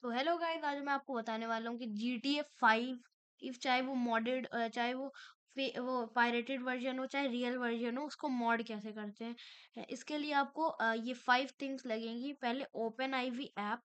तो hello guys, आज मैं आपको बताने वाला हूँ कि GTA 5 इफ चाहे वो मॉडेड चाहे वो पायरेटेड वर्जन हो चाहे रियल वर्जन हो, उसको मॉड कैसे करते हैं। इसके लिए आपको ये 5 थिंग्स लगेंगी। पहले ओपन आईवी ऐप,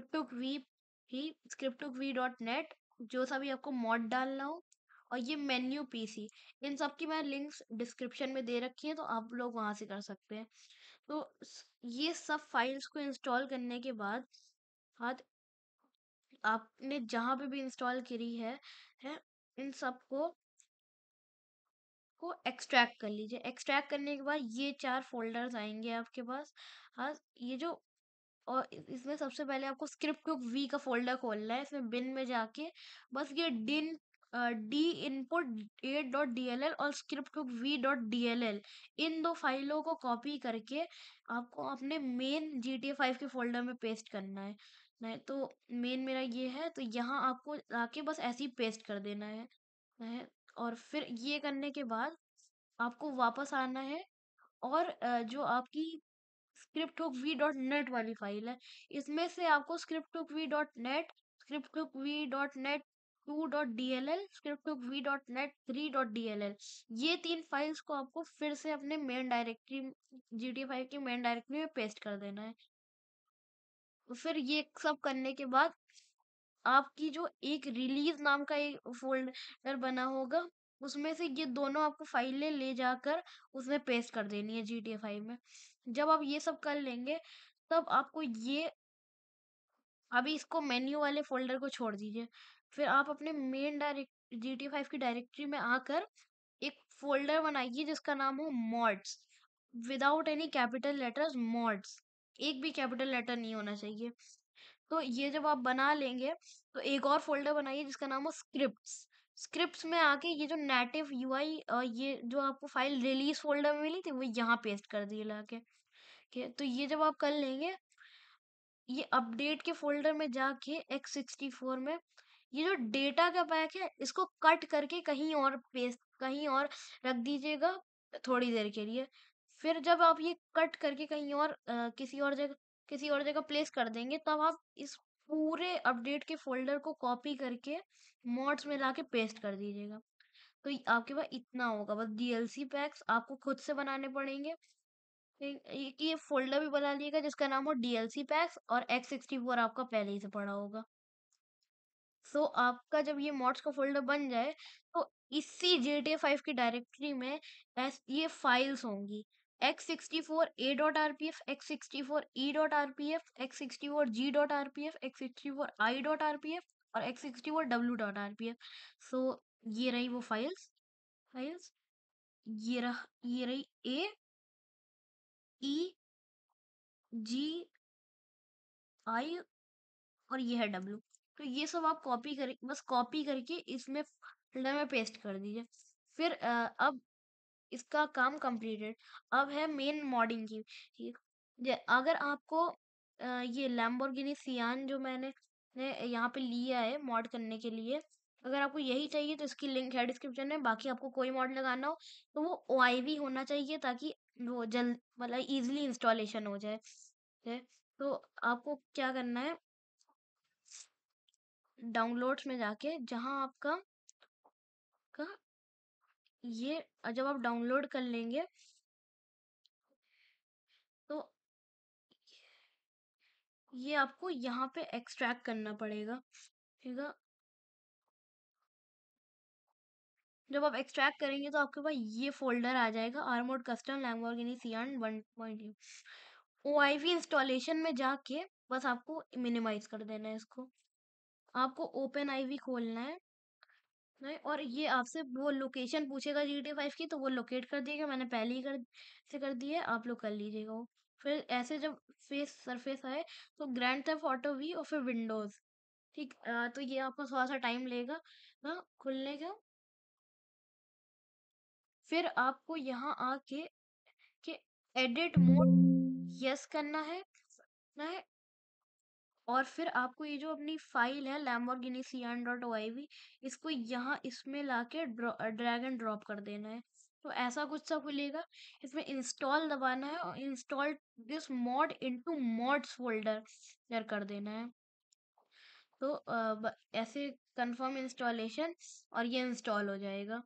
script2v.net, जो सा भी आपको मॉड डालना हो, और ये मेन्यू पीसी। इन सब की मैं लिंक्स डिस्क्रिप्शन में दे रखी है, तो आप लोग वहां से कर सकते हैं। तो ये सब फाइल्स को इंस्टॉल करने के बाद आपने जहाँ पे भी इंस्टॉल करी है इन सबको एक्सट्रैक्ट कर लीजिए। एक्सट्रैक्ट करने के बाद ये 4 फोल्डर्स आएंगे आपके पास। हाँ, ये जो और इसमें सबसे पहले आपको स्क्रिप्ट वी का फोल्डर खोलना है। इसमें बिन में जाके बस ये डी इनपुट 8.dll और स्क्रिप्ट वी डॉट DLL, इन 2 फाइलों को कॉपी करके आपको अपने मेन GTA 5 के फोल्डर में पेस्ट करना है। नहीं तो मेन मेरा ये है, तो यहाँ आपको आके बस ऐसे ही पेस्ट कर देना है। और फिर ये करने के बाद आपको वापस आना है, और जो आपकी script hook V dot net वाली फाइल है, इसमें से आपको script2v.net script2v.net2.dll ये 3 फाइल्स को आपको फिर से अपने मेन डायरेक्टरी GTA 5 की मेन डायरेक्टरी में पेस्ट कर देना है। फिर ये सब करने के बाद आपकी जो एक रिलीज नाम का एक फोल्डर बना होगा, उसमें से ये दोनों आपको फाइलें ले जाकर उसमें पेस्ट कर देनी है GTA 5 में। जब आप ये सब कर लेंगे, तब आपको ये अभी इसको मेन्यू वाले फोल्डर को छोड़ दीजिए। फिर आप अपने मेन डायरेक्ट GTA 5 की डायरेक्टरी में आकर एक फोल्डर बनाइए जिसका नाम हो mods, without any capital letters. Mods, एक भी कैपिटल लेटर नहीं होना चाहिए। तो ये जब आप बना लेंगे, तो एक और फोल्डर बनाइए जिसका नाम हो स्क्रिप्ट्स। स्क्रिप्ट्स में आके ये जो नेटिव यूआई और ये जो आपको फाइल रिलीज फोल्डर में मिली थी, वो यहाँ पेस्ट कर दिए लाके तो ये जब आप कर लेंगे, ये अपडेट के फोल्डर में जाके x64 में ये जो डेटा का पैक है, इसको कट करके कहीं और रख दीजिएगा थोड़ी देर के लिए। फिर जब आप ये कट करके कहीं और किसी और जगह प्लेस कर देंगे, तब आप इस पूरे अपडेट के फोल्डर को कॉपी करके मॉड्स में लाके पेस्ट कर दीजिएगा। तो आपके पास इतना होगा। बस DLC पैक्स आपको खुद से बनाने पड़ेंगे। एक ये फोल्डर भी बना लिएगा जिसका नाम हो DLC पैक्स, और x64 आपका पहले ही से पड़ा होगा। सो आपका जब ये मॉड्स का फोल्डर बन जाए, तो इसी GTA 5 की डायरेक्टरी में ये फाइल्स होंगी: x64a.rpf, x64e.rpf, x64g.rpf, x64i.rpf और x64w.rpf। सो ये रही वो फाइल्स। ये रही ए, ई, जी, आई, और ये है W। तो ये सब आप बस कॉपी करके इसमें फोल्डर में पेस्ट कर दीजिए। फिर अब इसका काम कंप्लीटेड। अब है मेन मॉडिंग की। ठीक, अगर आपको ये लैम्बोर्गिनी सियान जो मैंने यहाँ पे लिया है मॉड करने के लिए, अगर आपको यही चाहिए तो इसकी लिंक है डिस्क्रिप्शन में। बाकी आपको कोई मॉड लगाना हो तो वो OIV होना चाहिए, ताकि वो जल्द मतलब इजीली इंस्टॉलेशन हो जाए। है, तो आपको क्या करना है, डाउनलोड्स में जाके जहाँ आपका का ये जब आप डाउनलोड कर लेंगे, तो ये आपको यहाँ पे एक्सट्रैक्ट करना पड़ेगा। ठीक है, जब आप एक्सट्रैक्ट करेंगे तो आपके पास ये फोल्डर आ जाएगा, आर्मोर्ड कस्टम लैम्बोर्गिनी सियान 1.2। OIV इंस्टॉलेशन में जाके बस आपको मिनिमाइज कर देना है इसको। आपको ओपन आईवी खोलना है, नहीं, और ये आपसे वो लोकेशन पूछेगा GTA 5 की, तो वो लोकेट कर दिएगा। मैंने पहले ही कर दी है, आप लोग कर लीजिएगा वो। फिर ऐसे जब सरफेस आए, तो ग्रैंड थेफ्ट ऑटो वी और फिर विंडोज। ठीक, तो ये आपको थोड़ा सा टाइम लेगा खुलने का। फिर आपको यहाँ आके के एडिट मोड यस करना है। और फिर आपको ये जो अपनी फाइल है Lamborghini Sian.oiv, इसको यहाँ इसमें लाके ड्रैग एंड ड्रॉप कर देना है। तो ऐसा कुछ सा खुलेगा। इसमें इंस्टॉल दबाना है और install this mod into mods folder कर देना है। तो ऐसे कंफर्म इंस्टॉलेशन और ये इंस्टॉल हो जाएगा।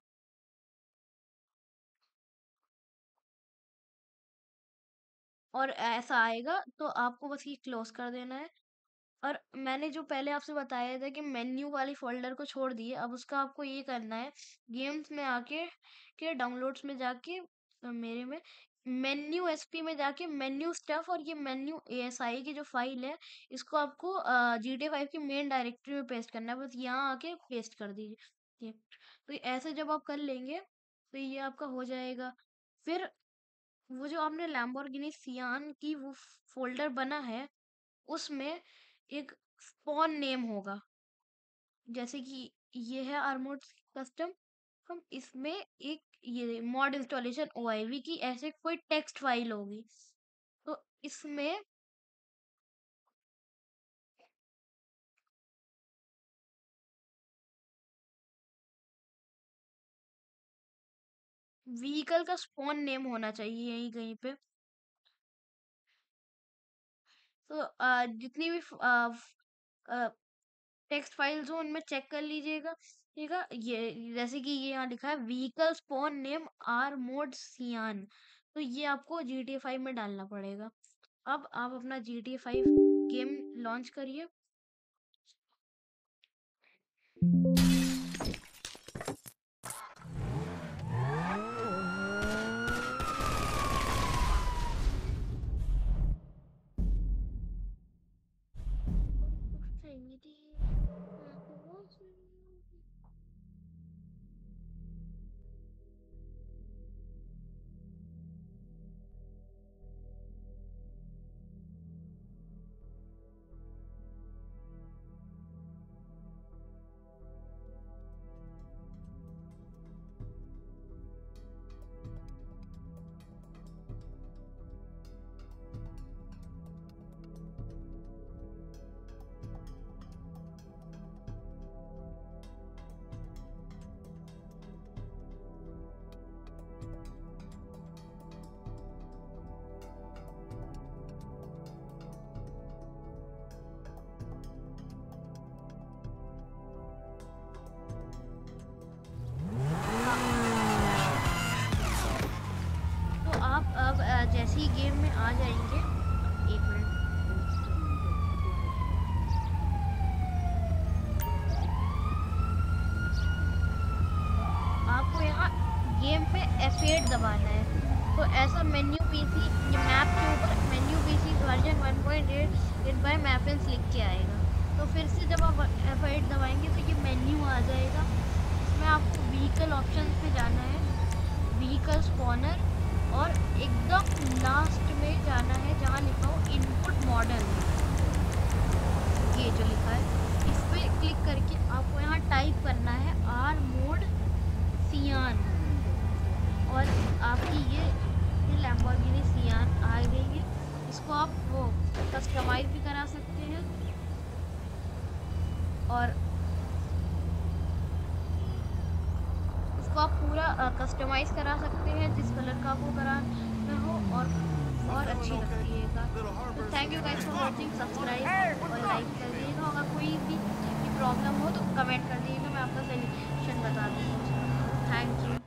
और ऐसा आएगा तो आपको बस ये क्लोज कर देना है। और मैंने जो पहले आपसे बताया था कि मेन्यू वाली फोल्डर को छोड़ दिए, अब उसका आपको ये करना है, गेम्स में आके के डाउनलोड्स में जाके मेरे में मेन्यू एसपी में जाके मेन्यू स्टफ और ये मेन्यू एएसआई की जो फाइल है, इसको आपको GTA 5 की मेन डायरेक्टरी में पेस्ट करना है। बस यहाँ आके पेस्ट कर दीजिए। तो ऐसे जब आप कर लेंगे तो ये आपका हो जाएगा। फिर वो जो आपने लैम्बोर्गिनी सियान की वो फोल्डर बना है, उसमें एक स्पॉन नेम होगा, जैसे कि ये है आर्मोड कस्टम। हम इसमें एक ये मॉड इंस्टॉलेशन ओआईवी की ऐसे कोई टेक्स्ट फाइल होगी, तो इसमें व्हीकल का स्पॉन नेम होना चाहिए यहीं कहीं पे। तो जितनी भी टेक्स्ट फाइल्स हो उनमें चेक कर लीजिएगा, ठीक है। ये जैसे कि ये यहाँ लिखा है vehicle spawn name R mode Sian, तो ये आपको GTA 5 में डालना पड़ेगा। अब आप अपना GTA 5 गेम लॉन्च करिए। तो आप अब जैसे ही गेम में आ जाएंगे, एक मिनट, आपको यहाँ गेम पे F8 दबाना है। तो ऐसा मेन्यू पीसी, ये मैप के ऊपर menu PC version 1.8 by Maffins लिख के आएगा। तो फिर से जब आप F8 दबाएंगे तो ये मेन्यू आ जाएगा। इसमें आपको व्हीकल ऑप्शन पे जाना है, व्हीकल स्पॉनर, और एकदम लास्ट में जाना है जहाँ लिखा हो इनपुट मॉडल, ये जो लिखा है इस पे क्लिक करके आपको यहाँ टाइप करना है आर मोड सियान, और आपकी ये लैम्बोर्गिनी सियान आ गई है। इसको आप वो कस्टमाइज भी करा सकते हैं, और इसको आप पूरा कस्टमाइज करा सकते हैं जिस कलर का आपको कराना हो, और अच्छी लगतीएगा। तो thank you guys for watching, subscribe और लाइक कर दीजिएगा। अगर कोई भी प्रॉब्लम हो तो कमेंट कर दीजिएगा, मैं आपका सॉल्यूशन बता दूँगी। Thank you.